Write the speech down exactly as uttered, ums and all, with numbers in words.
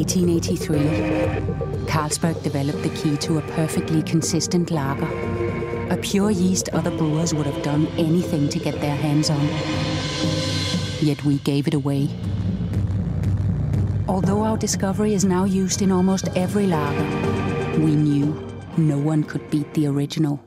eighteen eighty-three, Carlsberg developed the key to a perfectly consistent lager. A pure yeast other brewers would have done anything to get their hands on. Yet we gave it away. Although our discovery is now used in almost every lager, we knew no one could beat the original.